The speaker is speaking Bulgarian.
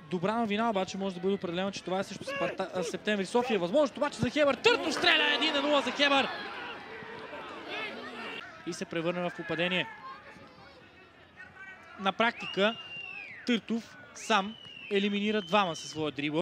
добра новина обаче може да бъде определено, че това е също Септември София. Възможност обаче за Хебър. Търтов стреля 1-0 за Хебър. И се превърна в попадение. На практика Търтов сам елиминира двама със своя дрибъл.